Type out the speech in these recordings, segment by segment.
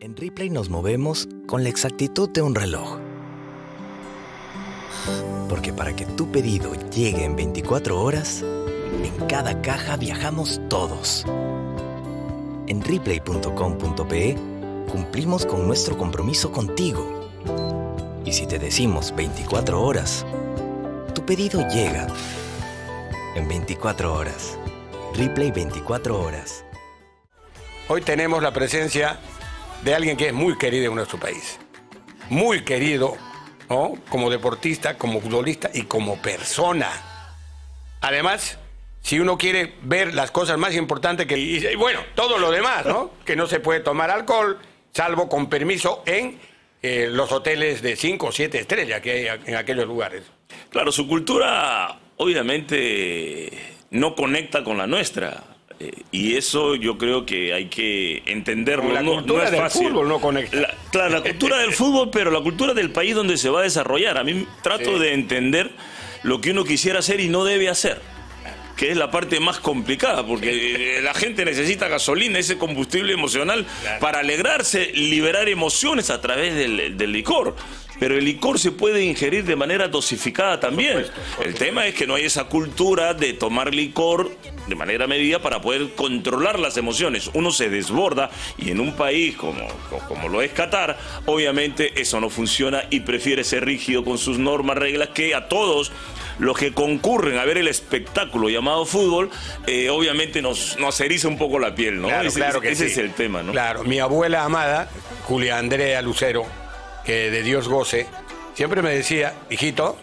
En Ripley nos movemos con la exactitud de un reloj. Porque para que tu pedido llegue en 24 horas, en cada caja viajamos todos. En Ripley.com.pe cumplimos con nuestro compromiso contigo. Y si te decimos 24 horas, tu pedido llega en 24 horas. Ripley 24 horas. Hoy tenemos la presencia de alguien que es muy querido en nuestro país. Muy querido, ¿no? Como deportista, como futbolista y como persona. Además, si uno quiere ver las cosas más importantes que... Y bueno, todo lo demás, ¿no? Que no se puede tomar alcohol, salvo con permiso en los hoteles de 5 o 7 estrellas que hay en aquellos lugares. Claro, su cultura obviamente no conecta con la nuestra. Y eso yo creo que hay que entenderlo. La cultura del fútbol no conecta. Claro, la cultura del fútbol, pero la cultura del país donde se va a desarrollar. A mí trato de entender lo que uno quisiera hacer y no debe hacer, que es la parte más complicada, porque la gente necesita gasolina, ese combustible emocional, para alegrarse, liberar emociones a través del licor. Pero el licor se puede ingerir de manera dosificada también. El tema es que no hay esa cultura de tomar licor de manera medida para poder controlar las emociones. Uno se desborda y en un país como lo es Qatar, obviamente eso no funciona y prefiere ser rígido con sus normas, reglas, que a todos los que concurren a ver el espectáculo llamado fútbol, obviamente nos eriza un poco la piel, ¿no? Claro, ese es el tema, ¿no? Claro, mi abuela amada, Julia Andrea Lucero, que de Dios goce, siempre me decía, hijito,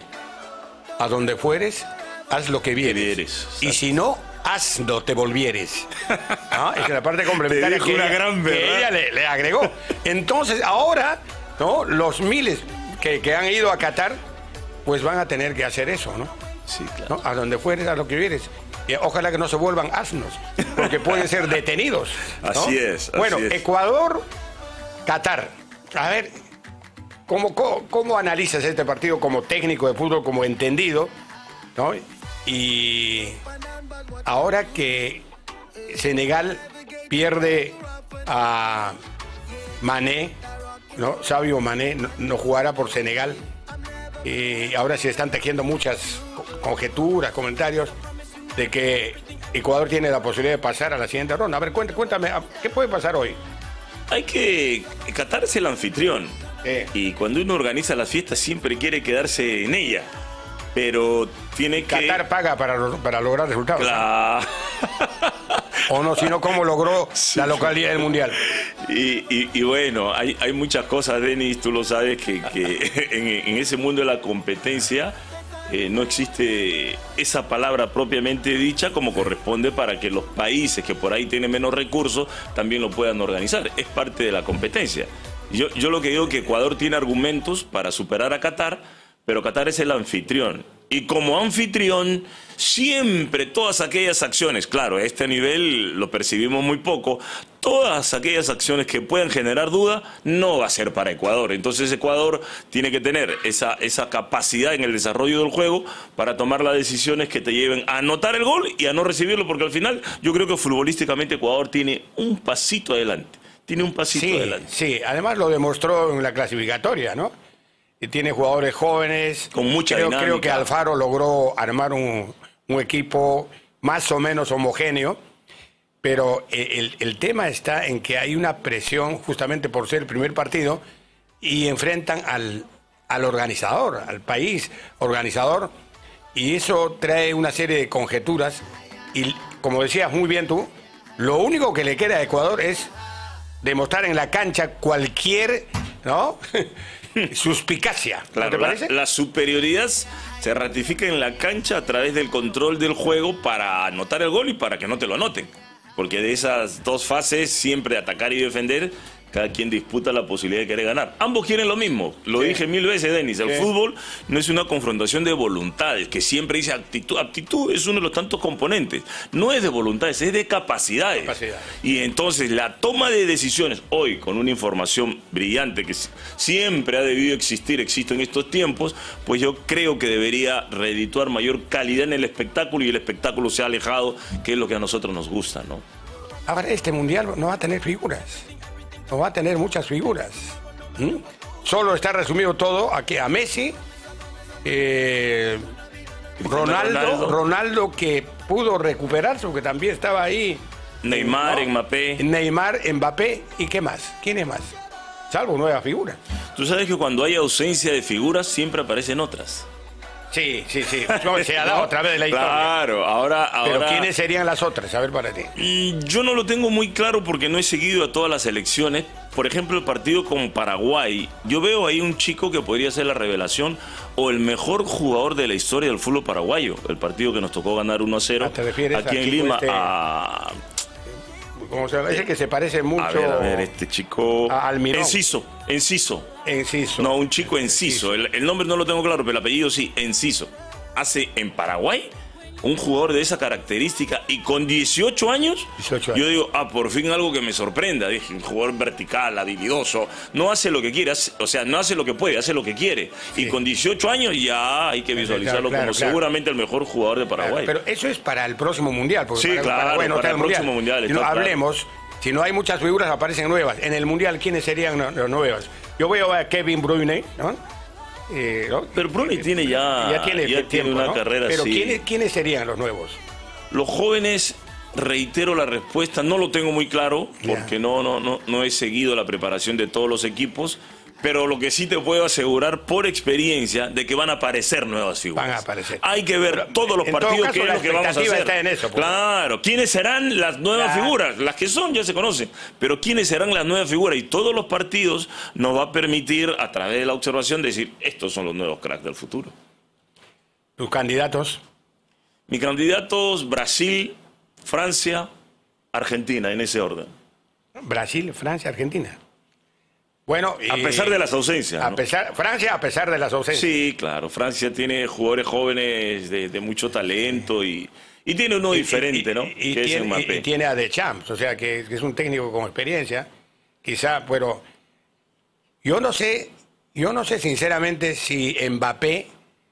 a donde fueres, haz lo que vieres. Y si no, hazlo te volvieres. ¿No? Es la parte complementaria que ella le agregó. Entonces, ahora, ¿no? Los miles que han ido a Qatar, pues van a tener que hacer eso, ¿no? Sí, claro. ¿No? A donde fueres, haz lo que vieres. Y ojalá que no se vuelvan asnos, porque pueden ser detenidos, ¿no? Así es. Bueno, Ecuador, Qatar. A ver, ¿cómo analizas este partido como técnico de fútbol, como entendido, ¿no? Y ahora que Senegal pierde a Mané, ¿no? Sabio Mané no jugará por Senegal. Y ahora se están tejiendo muchas conjeturas, comentarios de que Ecuador tiene la posibilidad de pasar a la siguiente ronda. A ver, cuéntame, ¿qué puede pasar hoy? Qatar es el anfitrión. Y cuando uno organiza las fiestas siempre quiere quedarse en ella. Pero tiene que... Qatar paga para lograr resultados. Claro. O no, sino cómo logró la localidad del Mundial. Y bueno, hay muchas cosas, Denis, tú lo sabes, que en ese mundo de la competencia no existe esa palabra propiamente dicha como corresponde para que los países que por ahí tienen menos recursos también lo puedan organizar. Es parte de la competencia. Yo lo que digo es que Ecuador tiene argumentos para superar a Qatar, pero Qatar es el anfitrión. Y como anfitrión, siempre todas aquellas acciones, claro, a este nivel lo percibimos muy poco, todas aquellas acciones que puedan generar duda, no va a ser para Ecuador. Entonces Ecuador tiene que tener esa capacidad en el desarrollo del juego para tomar las decisiones que te lleven a anotar el gol y a no recibirlo, porque al final yo creo que futbolísticamente Ecuador tiene un pasito adelante. Tiene un pasito adelante. Sí, además lo demostró en la clasificatoria, ¿no? Y tiene jugadores jóvenes. Con mucha dinámica. Creo que Alfaro logró armar un equipo más o menos homogéneo, pero el tema está en que hay una presión justamente por ser el primer partido y enfrentan al organizador, al país organizador, y eso trae una serie de conjeturas y, como decías muy bien tú, lo único que le queda a Ecuador es demostrar en la cancha cualquier, ¿no? Suspicacia, claro, ¿no te parece? La superioridad se ratifica en la cancha a través del control del juego para anotar el gol y para que no te lo anoten. Porque de esas dos fases, siempre atacar y defender, cada quien disputa la posibilidad de querer ganar. Ambos quieren lo mismo. Lo dije 1000 veces, Denis. El fútbol no es una confrontación de voluntades, que siempre dice actitud. Actitud es uno de los tantos componentes. No es de voluntades, es de capacidades. Y entonces la toma de decisiones, hoy con una información brillante que siempre ha debido existir, existe en estos tiempos, pues yo creo que debería redituar mayor calidad en el espectáculo y el espectáculo se ha alejado, que es lo que a nosotros nos gusta, ¿no? Ahora, este mundial no va a tener figuras. no va a tener muchas figuras. Solo está resumido todo aquí a Messi, Ronaldo que pudo recuperarse, porque también estaba ahí. Neymar, ¿no? Mbappé. Neymar, Mbappé, ¿y qué más? ¿Quién es más? Salvo nuevas figuras. Tú sabes que cuando hay ausencia de figuras siempre aparecen otras. Sí. No, se ha dado otra vez de la historia. Claro, ahora... Pero ¿quiénes serían las otras? A ver, para ti. Yo no lo tengo muy claro porque no he seguido a todas las selecciones. Por ejemplo, el partido con Paraguay. Yo veo ahí un chico que podría ser la revelación o el mejor jugador de la historia del fútbol paraguayo. El partido que nos tocó ganar 1-0 aquí en Lima. ¿Cómo se llama? Ese que se parece mucho... A ver, este chico... A Almirón. Enciso. No, un chico Enciso. El nombre no lo tengo claro, pero el apellido sí, Enciso. Hace en Paraguay un jugador de esa característica y con 18 años, yo digo, por fin algo que me sorprenda. Dije, un jugador vertical, habilidoso, no hace lo que quiere, o sea, no hace lo que puede, hace lo que quiere. Sí. Y con 18 años ya hay que visualizarlo como seguramente el mejor jugador de Paraguay. Pero eso es para el próximo Mundial. Porque sí, para el próximo Mundial. Si no hablemos, si no hay muchas figuras, aparecen nuevas. En el Mundial, ¿quiénes serían las nuevas? Yo veo a Kevin De Bruyne, ¿no? ¿no? Pero Bruni tiene ya tiene una carrera así. Pero ¿quiénes serían los nuevos? Los jóvenes, reitero la respuesta, no lo tengo muy claro, porque no he seguido la preparación de todos los equipos, pero lo que sí te puedo asegurar por experiencia de que van a aparecer nuevas figuras. Van a aparecer. Hay que ver todos los partidos qué es lo que vamos a hacer. Está en eso, claro, ¿quiénes serán las nuevas figuras? Las que son ya se conocen, pero ¿quiénes serán las nuevas figuras? Y todos los partidos nos va a permitir, a través de la observación, decir, estos son los nuevos cracks del futuro. ¿Tus candidatos? Mis candidatos, Brasil, Francia, Argentina, en ese orden. Brasil, Francia, Argentina. Bueno, a pesar de las ausencias. Francia, a pesar de las ausencias. Sí, claro. Francia tiene jugadores jóvenes de mucho talento y tiene uno diferente, ¿no? Y tiene a Deschamps, o sea, que es un técnico con experiencia. Quizá, pero yo no sé sinceramente si Mbappé,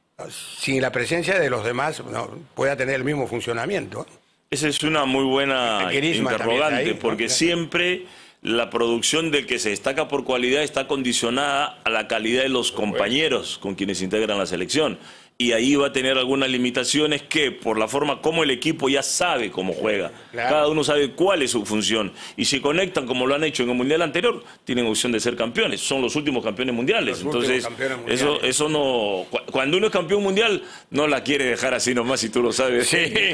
sin la presencia de los demás, pueda tener el mismo funcionamiento. Esa es una muy buena interrogante, ahí, porque siempre la producción del que se destaca por cualidad está condicionada a la calidad de los compañeros con quienes integran la selección. Y ahí va a tener algunas limitaciones que, por la forma como el equipo ya sabe cómo juega, cada uno sabe cuál es su función. Y si conectan como lo han hecho en el Mundial anterior, tienen opción de ser campeones. Son los últimos campeones mundiales. Entonces, eso no... Cuando uno es campeón mundial, no la quiere dejar así nomás, si tú lo sabes.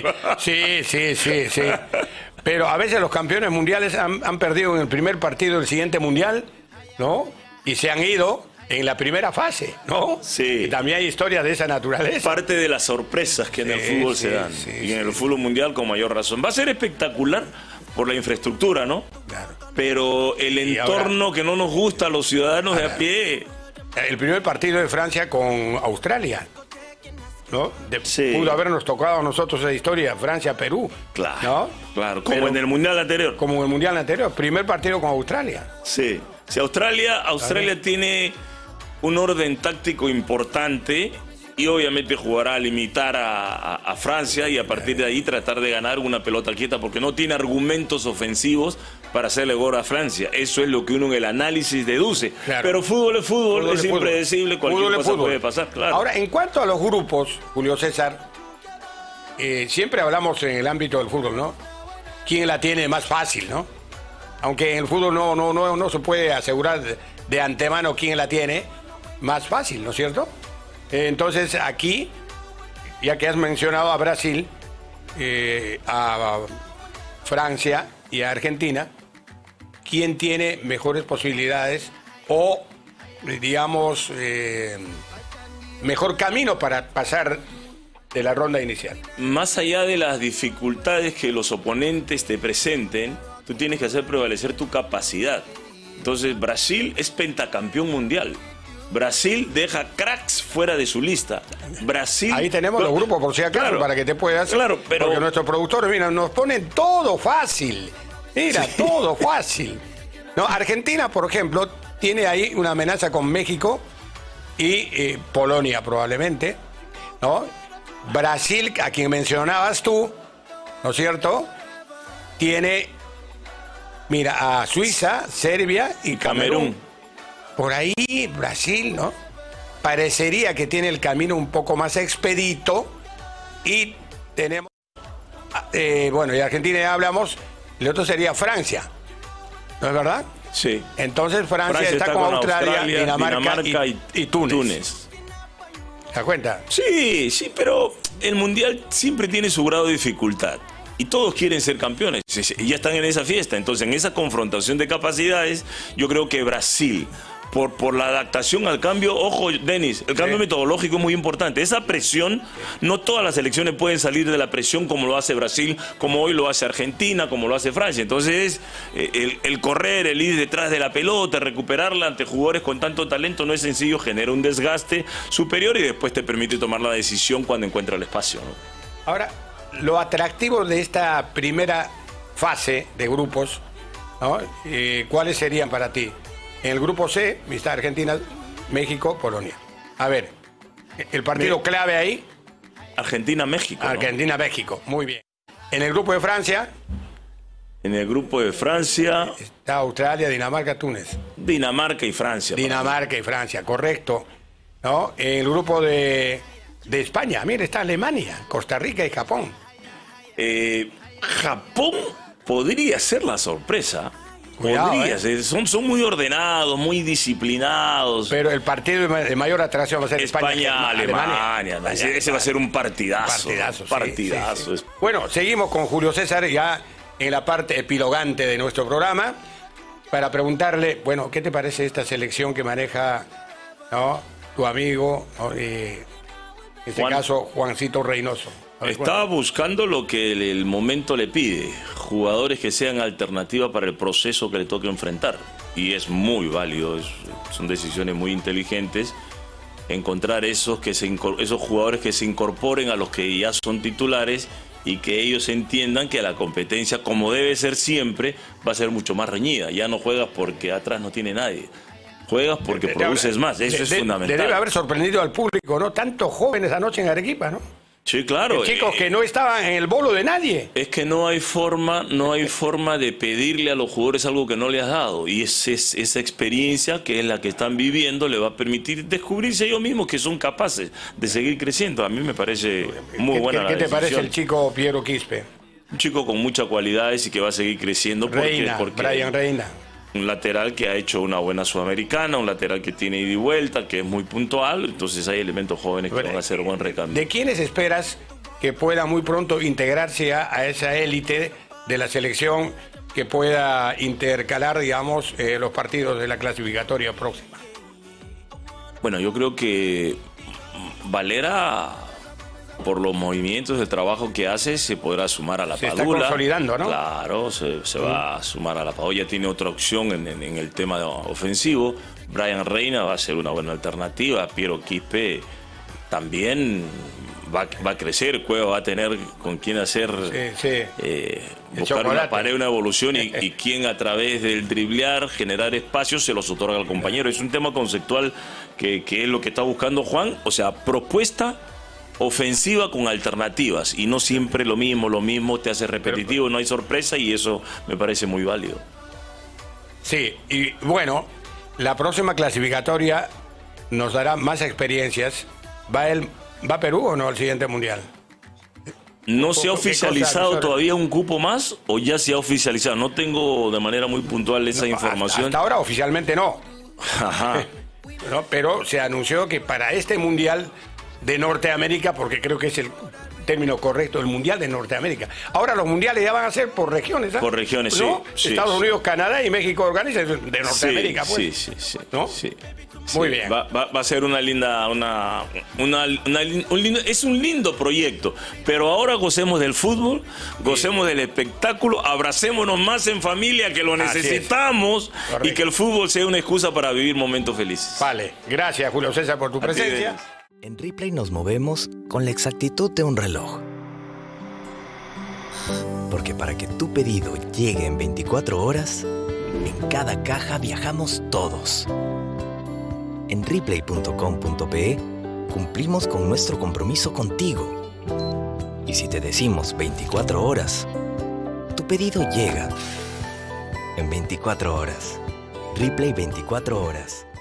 Sí. Pero a veces los campeones mundiales han perdido en el primer partido del siguiente mundial, ¿no? Y se han ido en la primera fase, ¿no? Sí. Y también hay historias de esa naturaleza. Parte de las sorpresas que en el fútbol se dan. Y en el fútbol mundial con mayor razón. Va a ser espectacular por la infraestructura, ¿no? Claro. Pero el entorno que no nos gusta a los ciudadanos de a pie. El primer partido de Francia con Australia, ¿no? Pudo habernos tocado a nosotros esa historia, Francia-Perú. Claro, ¿no? Claro, como en el Mundial anterior. Como en el Mundial anterior, primer partido con Australia. Sí. Si Australia tiene un orden táctico importante y obviamente jugará a limitar a Francia y a partir de ahí tratar de ganar una pelota quieta porque no tiene argumentos ofensivos para hacerle gol a Francia. Eso es lo que uno en el análisis deduce. Claro. Pero fútbol es fútbol, es impredecible, cualquier cosa puede pasar. Claro. Ahora, en cuanto a los grupos, Julio César, siempre hablamos en el ámbito del fútbol, ¿no? ¿Quién la tiene más fácil, no? Aunque en el fútbol no se puede asegurar de antemano quién la tiene más fácil, ¿no es cierto? Entonces aquí, ya que has mencionado a Brasil, a Francia y a Argentina, ¿quién tiene mejores posibilidades o, digamos, mejor camino para pasar de la ronda inicial? Más allá de las dificultades que los oponentes te presenten, tú tienes que hacer prevalecer tu capacidad. Entonces, Brasil es pentacampeón mundial. Brasil deja cracks fuera de su lista. Brasil... Ahí tenemos los grupos, por si acaso, para que te puedas... Claro, pero... Porque nuestros productores, mira, nos ponen todo fácil. Mira, todo fácil. No, Argentina, por ejemplo, tiene ahí una amenaza con México y Polonia, probablemente, ¿no? Brasil, a quien mencionabas tú, ¿no es cierto?, tiene Mira, a Suiza, Serbia y Camerún. Por ahí Brasil, ¿no? Parecería que tiene el camino un poco más expedito y tenemos... bueno, y Argentina ya hablamos, el otro sería Francia, ¿no es verdad? Sí. Entonces Francia está con Australia, Dinamarca y Túnez. ¿Te das cuenta? Sí, sí, pero el Mundial siempre tiene su grado de dificultad. Y todos quieren ser campeones. Y ya están en esa fiesta. Entonces, en esa confrontación de capacidades, yo creo que Brasil, por la adaptación al cambio, ojo, Denis, el cambio metodológico es muy importante. Esa presión, no todas las selecciones pueden salir de la presión como lo hace Brasil, como hoy lo hace Argentina, como lo hace Francia. Entonces, el correr, el ir detrás de la pelota, recuperarla ante jugadores con tanto talento no es sencillo, genera un desgaste superior y después te permite tomar la decisión cuando encuentra el espacio, ¿no? Ahora, lo atractivo de esta primera fase de grupos, ¿no? ¿Cuáles serían para ti? En el grupo C está Argentina, México, Polonia. A ver, el partido clave ahí. Argentina-México. Argentina-México, muy bien. En el grupo de Francia. En el grupo de Francia. Está Australia, Dinamarca, Túnez. Dinamarca y Francia. Dinamarca y Francia, correcto. ¿No? En el grupo de España, mira, está Alemania, Costa Rica y Japón. Japón podría ser la sorpresa. Cuidado, podría ser. Son muy ordenados, muy disciplinados. Pero el partido de mayor atracción va a ser España-Alemania. Ese va a ser un partidazo. Partidazo. Sí. Bueno, seguimos con Julio César ya en la parte epilogante de nuestro programa para preguntarle, bueno, ¿qué te parece esta selección que maneja, ¿no?, tu amigo, ¿no?, en este caso Juancito Reynoso? Estaba buscando lo que el momento le pide, jugadores que sean alternativa para el proceso que le toque enfrentar. Y es muy válido, son decisiones muy inteligentes, encontrar esos jugadores que se incorporen a los que ya son titulares y que ellos entiendan que la competencia, como debe ser siempre, va a ser mucho más reñida. Ya no juegas porque atrás no tiene nadie. Juegas porque produces más, eso es fundamental. Debe haber sorprendido al público, ¿no? Tantos jóvenes anoche en Arequipa, ¿no? Sí, claro. Chicos que no estaban en el bolo de nadie. Es que no hay forma de pedirle a los jugadores algo que no le has dado. Y esa experiencia, que es la que están viviendo, le va a permitir descubrirse ellos mismos que son capaces de seguir creciendo. A mí me parece muy buena la decisión. ¿Qué te parece el chico Piero Quispe? Un chico con muchas cualidades y que va a seguir creciendo. Brian Reina. Un lateral que ha hecho una buena Sudamericana, un lateral que tiene ida y vuelta, que es muy puntual, entonces hay elementos jóvenes que van a hacer buen recambio. ¿De quiénes esperas que pueda muy pronto integrarse a esa élite de la selección que pueda intercalar, digamos, los partidos de la clasificatoria próxima? Bueno, yo creo que Valera, por los movimientos de trabajo que hace, se podrá sumar a la Padula. Se está consolidando, ¿no? Claro, se va a sumar a la Padula. Ya tiene otra opción en el tema ofensivo. Brian Reina va a ser una buena alternativa. Piero Quispe también va a crecer. Cueva va a tener con quién hacer, buscar una pared, una evolución y quién a través del driblear, generar espacios, se los otorga al compañero. Es un tema conceptual que es lo que está buscando Juan. O sea, propuesta ofensiva con alternativas y no siempre lo mismo te hace repetitivo, no hay sorpresa y eso me parece muy válido. Sí, y bueno, la próxima clasificatoria nos dará más experiencias. ¿Va Perú o no al siguiente mundial? ¿No se ha oficializado todavía un cupo más o ya se ha oficializado? No tengo de manera muy puntual esa información. Hasta ahora oficialmente no. Ajá. No, pero se anunció que para este mundial de Norteamérica, porque creo que es el término correcto, el Mundial de Norteamérica. Ahora los mundiales ya van a ser por regiones, ¿sabes? Por regiones, ¿no? Sí. Estados Unidos, Canadá y México organizan de Norteamérica, pues. Sí. ¿No? Sí. Muy bien. Va a ser una linda, es un lindo proyecto, pero ahora gocemos del fútbol, gocemos del espectáculo, abracémonos más en familia, que lo necesitamos, y que el fútbol sea una excusa para vivir momentos felices. Vale, gracias Julio César por tu presencia. En Ripley nos movemos con la exactitud de un reloj. Porque para que tu pedido llegue en 24 horas, en cada caja viajamos todos. En Ripley.com.pe cumplimos con nuestro compromiso contigo. Y si te decimos 24 horas, tu pedido llega. en 24 horas. Ripley 24 horas.